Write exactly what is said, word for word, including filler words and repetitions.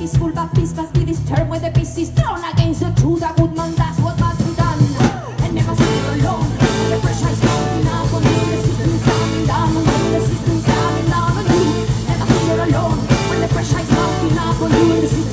peaceful, but peace must be disturbed when the peace is thrown against the truth. A good man does what must be done, and never feel alone. The pressure is mounting up on you, the system's coming down on you, the system's coming down on you. Never feel alone when the pressure is mounting up on you, the system's